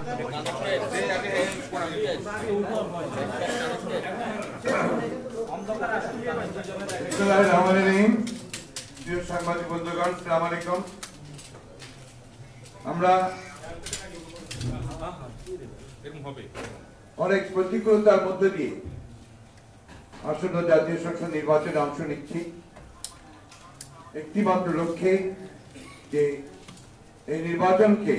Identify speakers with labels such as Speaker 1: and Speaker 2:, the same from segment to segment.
Speaker 1: সাংবাদিক বন্ধুগণ, আসসালামু আলাইকুম। আমরা অনেক প্রতিকূলতার মধ্য দিয়ে আসন্ন জাতীয় সংসদ নির্বাচনে অংশ নিচ্ছি একটি মাত্র লক্ষ্যে, যে এই নির্বাচনকে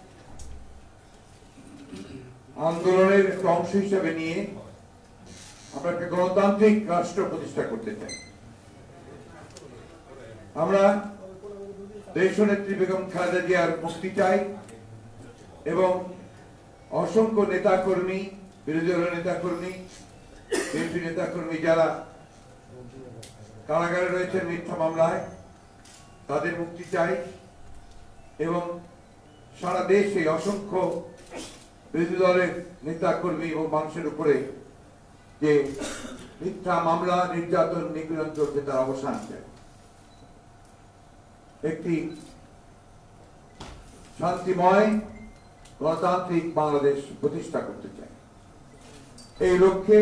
Speaker 1: আন্দোলনের একটা অংশ হিসেবে নিয়ে আমরা একটা গণতান্ত্রিক রাষ্ট্র প্রতিষ্ঠা করতে চাই। আমরা দেশনেত্রী বেগম খালেদা জিয়ার মুক্তি চাই এবং অসংখ্য নেতাকর্মী, বিরোধী দলের নেতাকর্মী, বিএনপি নেতাকর্মী যারা কারাগারে রয়েছেন মিথ্যা মামলায়, তাদের মুক্তি চাই এবং সারা দেশে অসংখ্য বিরোধী দলের নেতাকর্মী এবং মানুষের উপরে যে মিথ্যা মামলা, নির্যাতন, নিপীড়ন চলছে তার অবসান চাই। একটি শান্তিময় গণতান্ত্রিক বাংলাদেশ প্রতিষ্ঠা করতে চাই। এই লক্ষ্যে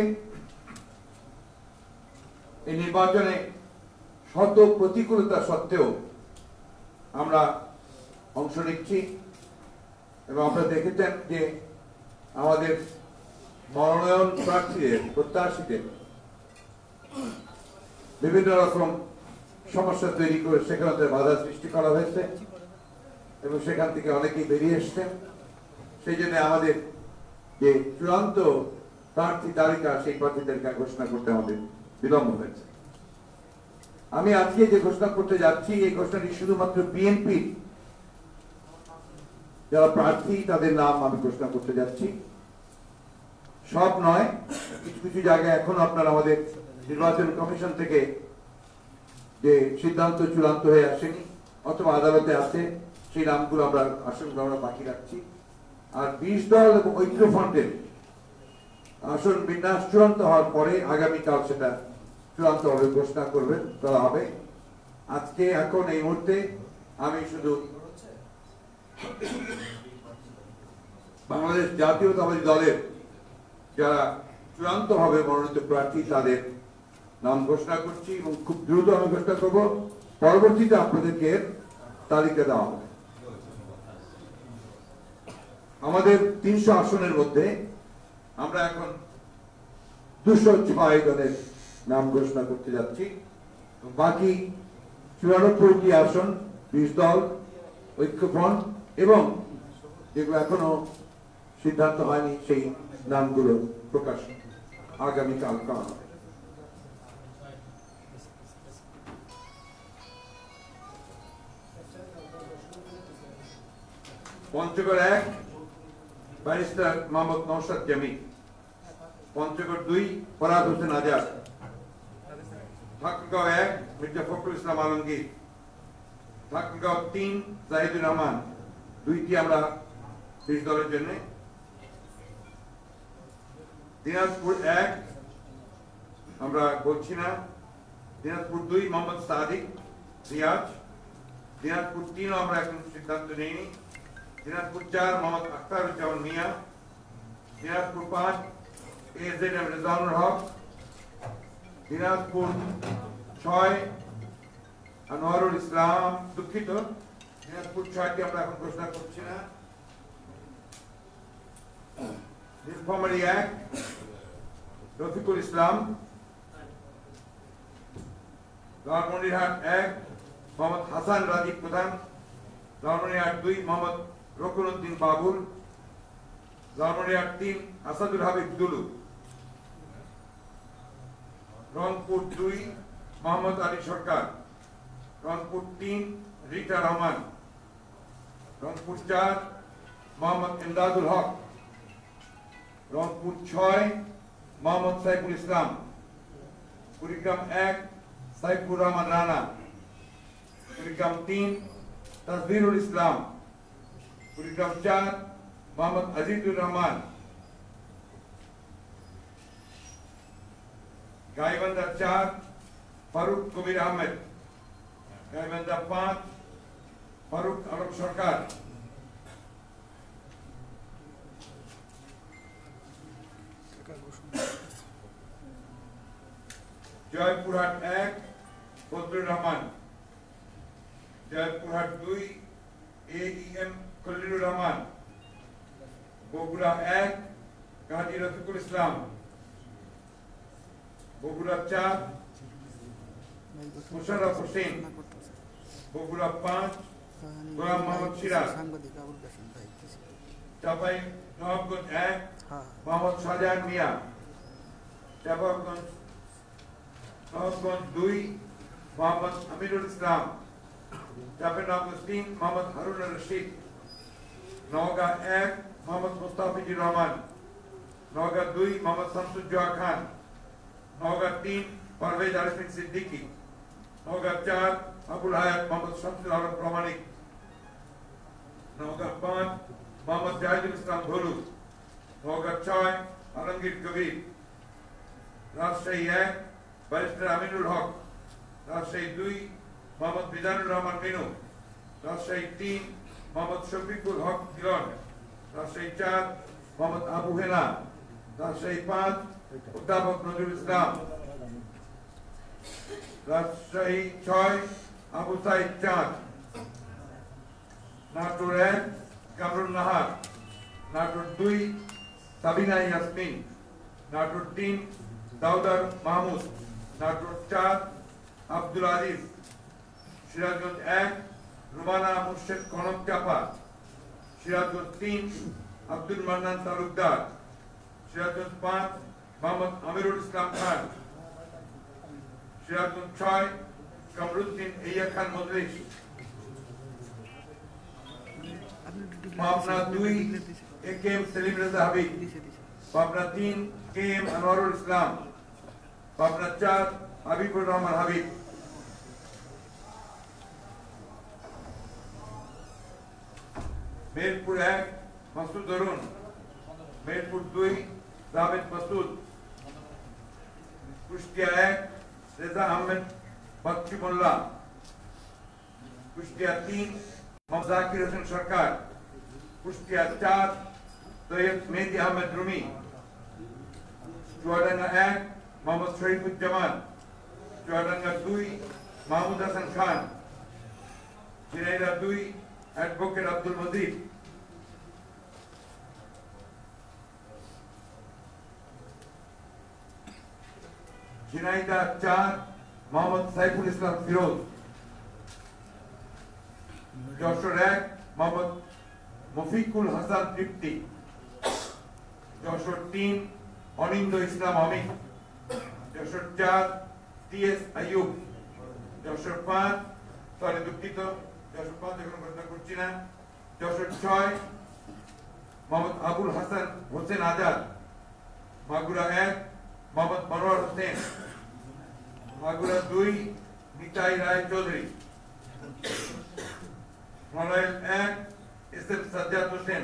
Speaker 1: এই নির্বাচনে শত প্রতিকূলতা সত্ত্বেও আমরা অংশ নিচ্ছি এবং আপনারা দেখেছেন যে আমাদের মনোনয়ন প্রার্থীদের, প্রত্যাশীদের বিভিন্ন রকম সমস্যা তৈরি করে সেখানে বাধা সৃষ্টি করা হয়েছে এবং সেখান থেকে অনেকেই বেরিয়ে এসছেন। সেই জন্য আমাদের যে চূড়ান্ত প্রার্থী তালিকা, সেই প্রার্থী তালিকা ঘোষণা করতে আমাদের বিলম্ব হয়েছে। আমি আজকে যে ঘোষণা করতে যাচ্ছি, এই ঘোষণাটি শুধুমাত্র বিএনপি যারা প্রার্থী তাদের নাম আমি ঘোষণা করতে যাচ্ছি, সব নয়। কিছু কিছু জায়গায় এখন আপনারা আমাদের নির্বাচন কমিশন থেকে যে সিদ্ধান্ত চূড়ান্ত হয়ে আসেনি অথবা আদালতে আছে, সেই নামগুলো আমরা আসনগুলো আমরা বাকি রাখছি। আর 20 দল এবং ঐক্যফ্রন্টের আসন বিন্যাস চূড়ান্ত হওয়ার পরে আগামীকাল সেটা চূড়ান্তভাবে ঘোষণা করা হবে। আজকে এখন এই মুহূর্তে আমি শুধু বাংলাদেশ জাতীয়তাবাদী দলের যারা চূড়ান্তভাবে মনোনীত প্রার্থী তাদের নাম ঘোষণা করছি এবং খুব দ্রুত আমি ঘোষণা করব। পরবর্তীতে আপনাদেরকে তালিকা দেওয়া হবে। আমাদের 300 আসনের মধ্যে আমরা এখন 206 জনের নাম ঘোষণা করতে যাচ্ছি। বাকি 94টি আসন 20 দল, ঐক্যফ্রন্ট এবং যেগুলো এখনো সিদ্ধান্ত হয়নি সেই নামগুলো প্রকাশ আগামীকাল করা হবে। পঞ্চগড় 1 ব্যারিস্টার মোহাম্মদ নওশাদ জামি, পঞ্চগড় 2 ফরাদ হোসেন আজাদ, ঠাকুরগাঁও 1 মির্জা ফখরুল ইসলাম আলমগীর, ঠাকুরগাঁও 3 জাহিদুর রহমান, 2টি আমরা 20 দলের জন্য, দিনাজপুর 1 আমরা বলছি না, দিনাজপুর 2 মোহাম্মদ সাদিক রিয়াজ, দিনাজপুর 3 আমরা এখন সিদ্ধান্ত নেইনি, দিনাজপুর 4 মোহাম্মদ আখতারুজ্জামান মিয়া, দিনাজপুর 5 এজেডএম রেজাউল হক, দিনাজপুর 6 আনোয়ারুল ইসলাম, দুঃখিত দিনাজপুর 6টি আমরা এখন ঘোষণা করছি না, নীলফামারী 1 রফিকুল ইসলাম, লালমনিরহাট 1 মোহাম্মদ হাসান রাজীব প্রধান, লালমনিরহাট 2 মোহাম্মদ রকুনউদ্দিন বাবুল, লালমনিরহাট 3 আসাদুল হাবিব দুলু, রংপুর 2 মোহাম্মদ আলী সরকার, রংপুর 3 রিটা রহমান, রংপুর 4 মোহাম্মদ ইমদাদুল হক, রংপুর 6 মোহাম্মদ সাইফুল ইসলাম, কুড়িগ্রাম 1 সাইফুর রহমান রানা, কুড়িগ্রাম 3 তাসবিরুল ইসলাম, কুড়িগ্রাম 4 মোহাম্মদ আজিজুর রহমান, গাইবান্ধা 4 ফারুক কবির আহমেদ, গাইবান্ধা 5 ফারুক আলম সরকার, জয়পুরহাট 1 ফজলুর রহমান, জয়পুরহাট 2 AEM খলিলুর রহমান, বগুড়া 1 কাজী রফিকুল ইসলাম, বগুড়া 4 মুশাররফ হোসেন, বগুড়া 5 গোলাম মোহাম্মদ সিরাজ, চাঁপাই নবাবগঞ্জ 1 মোহাম্মদ শাহজাহান মিয়া, নবাবগঞ্জ 2 মোহাম্মদ আমিরুল ইসলাম, চাঁপাইনবাবগঞ্জ 3 মোহাম্মদ হারুন রশিদ, নওগাঁ 1 মোহাম্মদ মুস্তাফিজুর রহমান, নওগাঁ 2 মোহাম্মদ শামসুজ্জোহা খান, নওগাঁ 3 পারভেজ আরিফিন সিদ্দিকী, নওগাঁ 4 আবুল হায়াত মোহাম্মদ শামসুল আলম প্রামাণিক, নওগাঁ 5 মোহাম্মদ জাহিদুল ইসলাম ভলু, নওগাঁ 6 আলমগীর কবির, রাজশাহী 1 ব্যারিস্টার আমিনুল হক, রাজশাহী 2 মোহাম্মদ মিজানুর রহমান মিনু, রাজশাহী 3 মোহাম্মদ শফিকুল হক কিরণ, রাজশাহী 4 মোহাম্মদ আবু হেনা, রাজশাহী 5 অধ্যাপক নজরুল ইসলাম, রাজশাহী 6 আবু সাইদ চাঁদ, নাটোর 1 কামরুল নাহার, নাটোর 2 সাবিনা ইয়াসমিন, নাটোর 3 দাউদার মাহমুদ, নাটোর 4 আব্দুল আজিজ, সিরাজগঞ্জ 1 রুমানা মুর্শেদ কনক চাপা, সিরাজগঞ্জ 3 আব্দুল মান্নান তালুকদার, সিরাজগঞ্জ 5 মোহাম্মদ আমিরুল ইসলাম খান, সিরাজগঞ্জ 6 কামরুদ্দিন ইয়া Khan Majlish, Pabna 2 AKM Selim Reza Habib, Pabna 3 KM Anwarul Islam, Pabna 4 Habibur Rahman Habib, Meherpur 1 Masud Arun, Meherpur 2 Javed Masud, Kushtia 1 Reza Ahmed Bachchu Molla, Kushtia 3 Mohammad Zakir Hossain Sarkar, Kushtia 4 Syed Mehedi Ahmed Rumi, Chuadanga 1 Mohammad Sharifuzzaman, Chuadanga 2 Mahmud Hasan Khan, Jhenaidah 2 advocate Abdul Majid, Jhenaidah 4 Mohammad Saiful Islam Firoz, Jessore 1 Mohammad Mofiqul Hasan Tripti, Jessore 3 Anindya Islam Amit, Jessore 4 TS Ayub, Jessore 5 দুঃখিত যশোর 5 এখন ঘোষণা করছি না, যশোর 6 মোহাম্মদ আবুল হাসান হোসেন আজাদ, মাগুরা 1 মোহাম্মদ মনোয়ার হোসেন, মাগুরা 2 নিতাই রায় Chowdhury, Narail 1 SM Sajjad Hossain,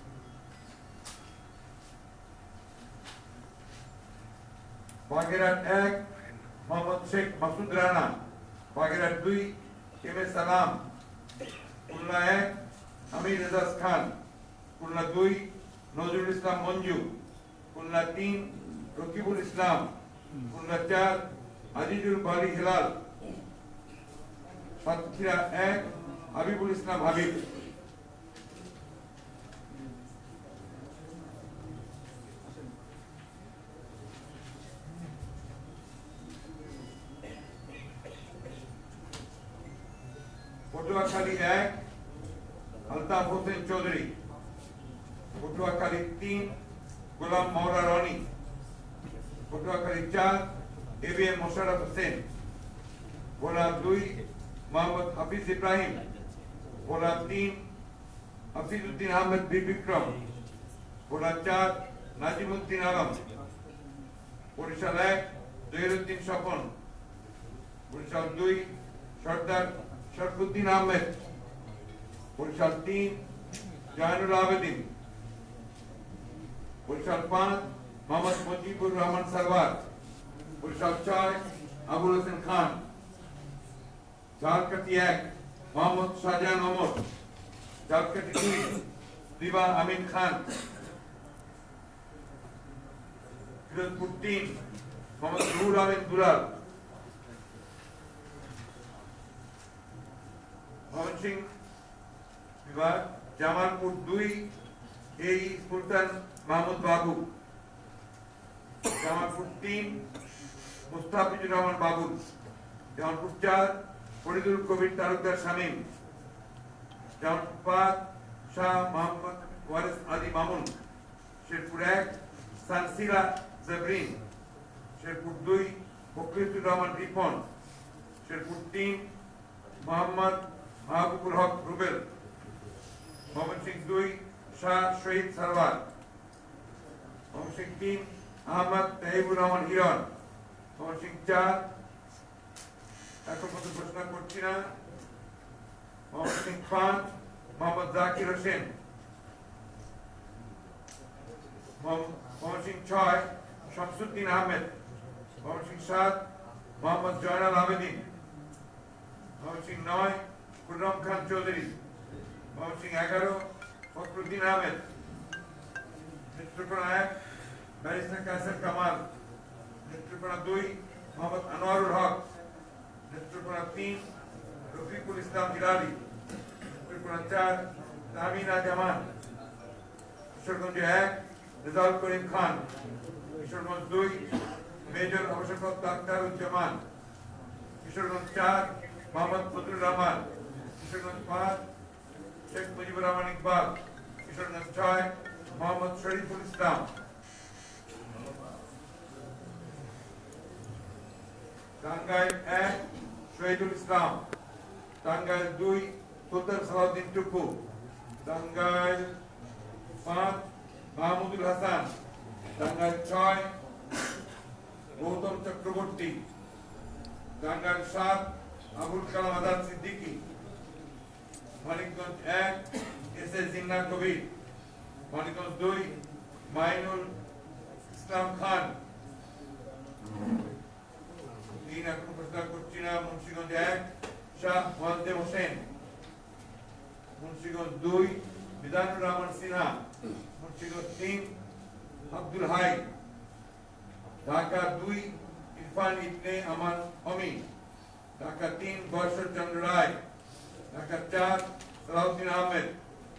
Speaker 1: Bagerhat 1 Mohammad Sheikh Masud Rana, Bagerhat 2 KM Salam, Khulna 1 Amir Rezaz Khan, Khulna 2 Nazrul Islam Manju, Khulna 3 Rakibul Islam, Khulna 4 Azizul Bari Helal, Satkhira 1 Habibul Islam Habib, Patuakhali 1 Altaf Hossain Chowdhury, Patuakhali 3 Golam Mowla Roni, Patuakhali 4 ABM Mosharraf Hossain, Bhola 2 Mohammad Hafiz Ibrahim, Bhola 3 Hafizuddin Ahmed Bikram, Bhola 4 Nazimuddin Alam, Barishal 1 Zahiruddin Swapan, Barishal 2 Sardar Sharfuddin Ahmed, Barishal 3 Jahanul Abedin, Barishal 5 Mohammad Mujibur Rahman Sarwar, Barishal 6 Abul Hossain Khan, Jhalokati 1 Mohammad Shahjahan Omar, Jhalokati 2 Diba Amin Khan, Pirojpur 3 Mohammad Ruhul Amin দুলাল, ময়মনসিংহ বিভাগ জামালপুর 2 এই সুলতান মাহমুদ বাবু, জামালপুর 3 মুস্তাফিজুর রহমান বাবুল, জামালপুর 4 ফরিদুল কবির তালুকদার শামীম, জামালপুর 5 শাহ মোহাম্মদ ওয়ারিস আলী মামুন, শেরপুর 1 সানসিলা জাবরিন, শেরপুর 2 ফখরুল রহমান রিপন, শেরপুর 3 মোহাম্মদ মাহবুবুল হক রুবেল, ময়মনসিংহ 2 শাহ শহীদ সারওয়ার, ময়মনসিংহ 3 আহমদ তাহিবুর রহমান হিরণ, ময়মনসিংহ 4 এখন কত প্রশ্ন করছি না, ময়মনসিংহ 5 মোহাম্মদ জাকির হোসেন, ময়মনসিংহ 6 শামসুদ্দিন আহমেদ, ময়মনসিংহ 7 মোহাম্মদ জয়নাল আবেদিন, ময়মনসিংহ 9 খুররম খান চৌধুরী, ময়মনসিংহ 11 ফখরুদ্দিন আহমেদ, নেত্রকোনা 1 ব্যারিস্টার কাসেম কামাল, নেত্রকোনা 2 মোহাম্মদ আনোয়ারুল হক, নেত্রকোনা 3 রফিকুল ইসলাম হিলালি, নেত্রকোনা 4 তাহমিনা জামান, কিশোরগঞ্জ 1 রেজাউল করিম খান, কিশোরগঞ্জ 2 মেজর অবসরপ্রাপ্ত আখতারুজ্জামান, কিশোরগঞ্জ 4 মোহাম্মদ ফজলুর রহমান, কিশোরগঞ্জ 5 শেখ মুজিবুর রহমান ইকবাল, কিশোরগঞ্জ 6 মোহাম্মদ শরীফুল ইসলাম, টাঙ্গাইল 1 শহীদুল ইসলাম, টাঙ্গাইল 2 সুলতান সালাউদ্দিন টুকু, টাঙ্গাইল 5 মাহমুদুল হাসান, টাঙ্গাইল 6 গৌতম চক্রবর্তী, টাঙ্গাইল 7 আবুল কালাম আজাদ সিদ্দিকী, মানিকগঞ্জ 1 এস এ জিন্নাহ কবির, মানিকগঞ্জ 2 মাইনুল ইসলাম খান, 3 এখন প্রস্তাব করছি না, মুন্সিগঞ্জ 1 শাহ মোয়াজ্জেম হোসেন, মুন্সিগঞ্জ 2 বিধানুর রহমান সিনহা, মুন্সিগঞ্জ 3 আব্দুল হাই, ঢাকা 2 ইরফান ইবনে আমান অমি, ঢাকা 3 বর্ষর Chandra Roy, Dhaka 4 Salahuddin Ahmed,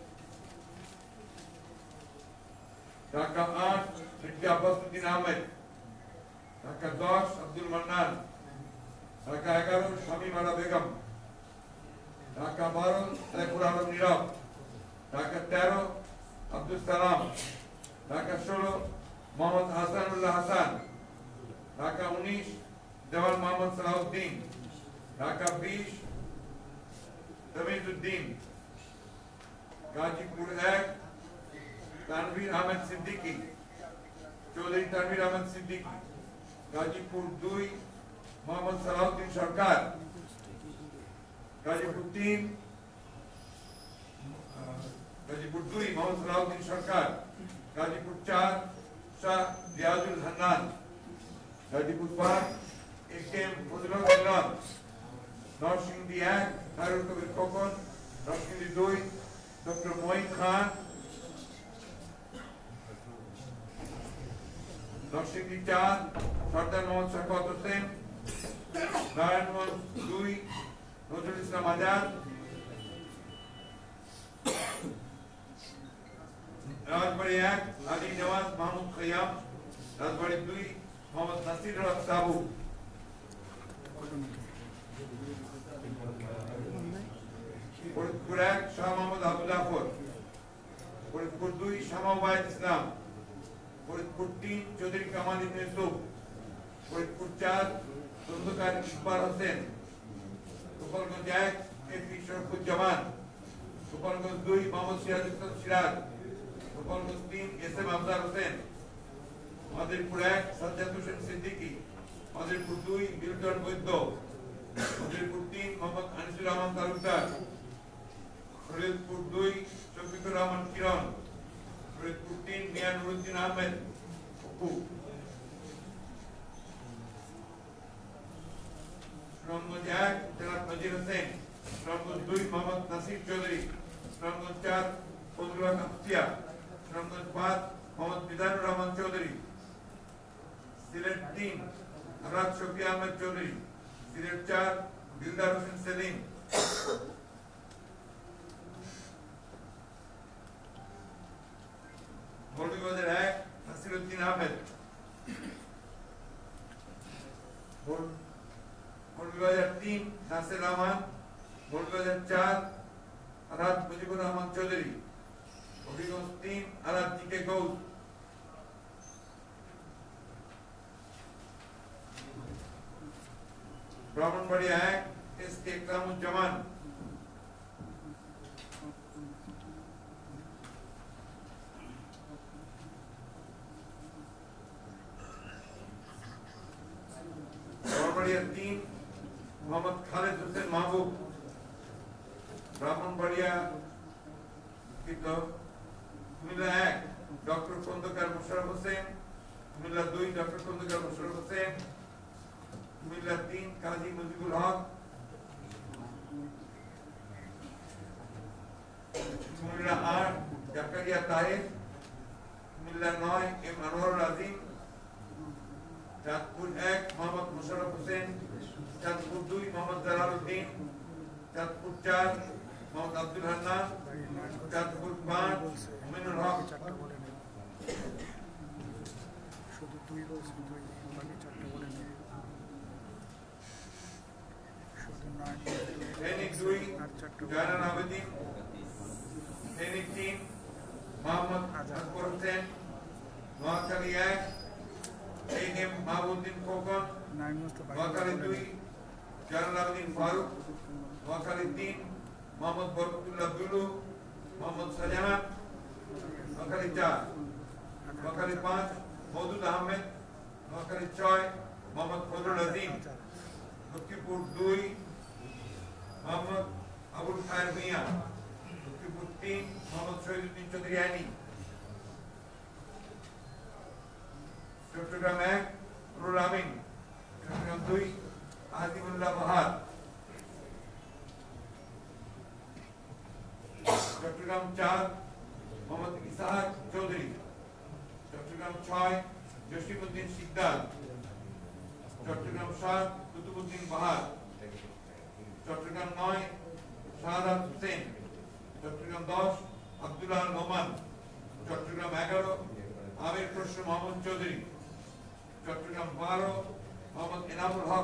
Speaker 1: Dhaka 8 Mirza Abbasuddin Ahmed, Dhaka 10 Abdul Mannan, Dhaka 11 Shamim Ara Begum, Dhaka 12 Saiful Alam Nirob, Dhaka 13 Abdul Salam, Dhaka 16 Mohammad Hasanullah Hasan, Dhaka 19 Dewan Mohammad Salahuddin, Dhaka 20 Tamizuddin, Gazipur 1 Tanvir Ahmed Siddiqui, Chowdhury Tanvir Ahmed Siddiqui, Gazipur 2 Mohammad Salahuddin Sarkar, Gazipur 2 Mohammad Salahuddin Sarkar, Gazipur 4 Shah Riazul Hannan, Gazipur 5 A K M Fazlul Haque, Narsingdi 1 Khairul Kabir Khokon, Narsingdi 2 doctor Moin Khan, Narsingdi 4 Sardar Mohammad Shawkat Hossain, Narayanganj 2 Nazrul Islam Azad, Rajbari 1 Ali Nawaz Mahmud Khaiyam, Rajbari 2 Mohammad Nasir Haque Sabu, Faridpur 1 Shah Mohammad Abu Zafar, Faridpur 2 Shama Obaed Islam, Faridpur 3 Chowdhury Kamal Ibne Yusuf, Faridpur 4 Khandaker Iqbal Hossain, Gopalganj 1 AP Sharfuzzaman, Gopalganj 2 Mohammad Sirajul Islam Siraj, Gopalganj 3 S M Afzar Hossain, Madaripur 1 Sajjad Hossain Siddiqui, Madaripur 2 Milton বৈদ্য, মাদারীপুর 3 মোহাম্মদ আনিসুর রহমান তালুকদার, ফরিদপুর 2 শফিকুর রহমান কিরণ, ফরিদপুর 3 মিয়া নুরুদ্দিন আহমেদ অপু, সুনামগঞ্জ 1 জনাব নজির হোসেন, সুনামগঞ্জ 2 মোহাম্মদ নাসির চৌধুরী, সুনামগঞ্জ 4 ফজলুল হক আফসিয়া, সুনামগঞ্জ 5 মোহাম্মদ মিজানুর রহমান চৌধুরী, সিলেট 3 আরাদ শফি আহমেদ চৌধুরী, সিলেট 4 দিলদার হোসেন সেলিম, মৌলভীবাজার 1 নাসিরউদ্দিন আহমেদ, মৌলভীবাজার 3 নাসির রহমান, মৌলভীবাজার 4 আরাদ মুজিবুর রহমান চৌধুরী, হবিগঞ্জ 3 আরাদ G K Gous, Brahmanbaria 1 S K Ikramuzzaman, Brahmanbaria 3 Mohammad Khaled Hossain Mahbub, Brahmanbaria Comilla 1 doctor Khandakar Mosharraf Hossain, Comilla 2 doctor Khandakar Mosharraf Hossain, Comilla 3 Kazi Mujibul Haque, Comilla 8 Zakaria Taher, Comilla 9 M Anwarul Azim, Chandpur 1 Mohammad Mosharraf Hossain, Chandpur 2 Mohammad Jalaluddin, Chandpur 4 Mohammad Abdul Hannan, Chandpur 5 Mominul Haque, Feni 2 Zainal Abedin, Feni 3 Mohammad Akbar Hossain, Noakhali 1 M Mahbubuddin Khokon, Noakhali 2 Zainal Abedin Faruk, Noakhali 3 Mohammad Barkatullah Bulu, Mohammad Shahjahan, Noakhali 4 Noakhali 5 Moudud Ahmed, Noakhali 6 Mohammad Fazlul Azim, Lakshmipur 2 Mohammad Abul Khair Mia, Lakshmipur 3 Mohammad Shahiduddin Chowdhury Aini, Chittagong 1 Nurul Amin, Chittagong 2 Azimullah বাহার, চট্টগ্রাম 4 মোহাম্মদ ইসহাক চৌধুরী, চট্টগ্রাম 6 জসিমউদ্দিন সিকদার, চট্টগ্রাম 7 কুতুবউদ্দিন বাহার, চট্টগ্রাম 9 শাহাদাত হোসেন, চট্টগ্রাম 10 আব্দুল্লাহ নোমান, চট্টগ্রাম 11 আমির খসরু মোহাম্মদ চৌধুরী, চট্টগ্রাম 12 মোহাম্মদ এনামুল হক,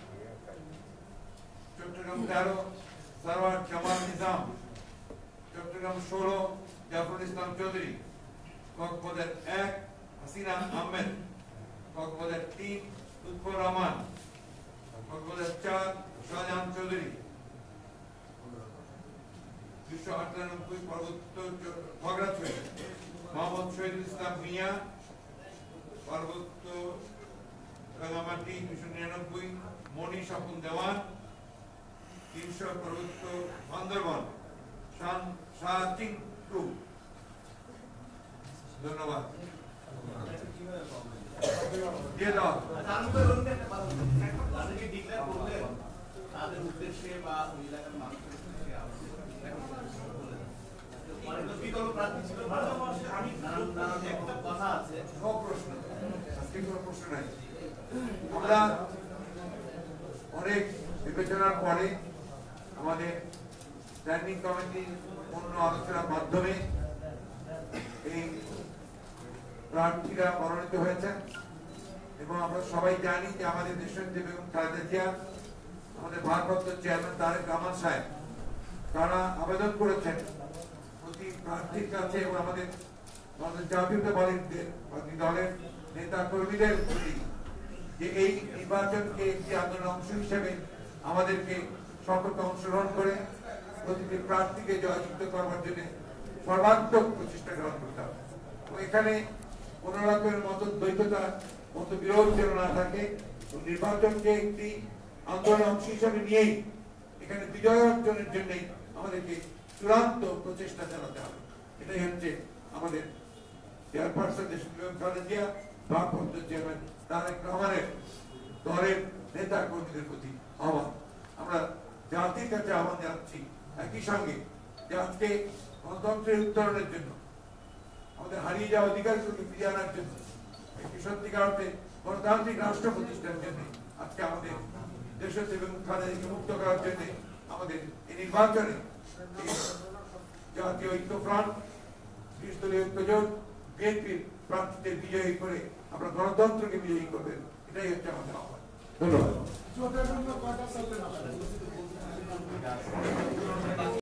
Speaker 1: চট্টগ্রাম 13 সরওয়ার জামাল নিজাম, চট্টগ্রাম 16 জাফরুল ইসলাম চৌধুরী, কক্সবাজার 1 হাসিনা আহমেদ, কক্সবাজার 3 লুৎফর রহমান, কক্সবাজার 4 শাহজাহান চৌধুরী, 298 পার্বত্য খাগড়াছড়ি মোহাম্মদ শহীদুল ইসলাম মিয়া, পার্বত্য রাঙামাটি 299 মনি স্বপন দেওয়ান, 300 পার্বত্য বান্দরবান শাহচিং টু। ধন্যবাদ। দিয়ে দাও। তাদের উদ্দেশ্যে বা ওই এলাকার মানুষের উদ্দেশ্যে বিকল্প প্রার্থী ছিল, আমি একটা কথা আছে, সব প্রশ্ন আজকে কোনো প্রশ্ন নাই। আমরা অনেক বিবেচনার পরে আমাদের স্ট্যান্ডিং কমিটির পূর্ণ আলোচনার মাধ্যমে এই প্রার্থীরা মনোনীত হয়েছেন এবং আমরা সবাই জানি যে আমাদের দেশনেত্রী বেগম খালেদা জিয়া, আমাদের ভারপ্রাপ্ত চেয়ারম্যান তারেক রহমান সাহেব, তারা আবেদন করেছেন প্রতি প্রার্থীর কাছে এবং আমাদের জাতীয় দলের নেতা কর্মীদের প্রতি যে এই নির্বাচনকে একটি আন্দোলনের অংশ হিসেবে আমাদেরকে সকলকে অংশগ্রহণ করে প্রতিটি প্রার্থীকে জয়যুক্ত করবার জন্য সর্বাত্মক প্রচেষ্টা গ্রহণ করতে হবে। এখানে কোন রকমের মতদ্বৈততা মতবিরোধ যেন না থাকে, নির্বাচনকে একটি আন্দোলনের অংশ হিসেবে নিয়েই এখানে বিজয় অর্জনের জন্য আমাদেরকে চূড়ান্ত প্রচেষ্টা চালাতে হবে। এটাই হচ্ছে আমাদের চেয়ারপারসন দেশনেত্রী বেগম খালেদা জিয়া, ভারপ্রাপ্ত চেয়ারম্যান তারেক রহমানের দলের নেতা কর্মীদের প্রতি আহ্বান। আমরা জাতির কাছে আহ্বান জানাচ্ছি একই সঙ্গে যে আজকে গণতন্ত্রের উত্তরণের জন্য, আমাদের হারিয়ে যাওয়া অধিকারগুলোকে ফিরিয়ে আনার জন্য, একটি সত্যিকার অর্থে গণতান্ত্রিক রাষ্ট্র প্রতিষ্ঠার জন্য আজকে আমাদের দেশের এবং খালেদাকে মুক্ত করার জন্য আমাদের এই নির্বাচনে জাতীয় ঐক্যফ্রন্ট, 30 দলীয় ঐক্যজোট বিএনপির প্রার্থীদের বিজয়ী করে আমরা গণতন্ত্রকে বিজয়ী করবেন, এটাই হচ্ছে আমাদের আহ্বান। ধন্যবাদ।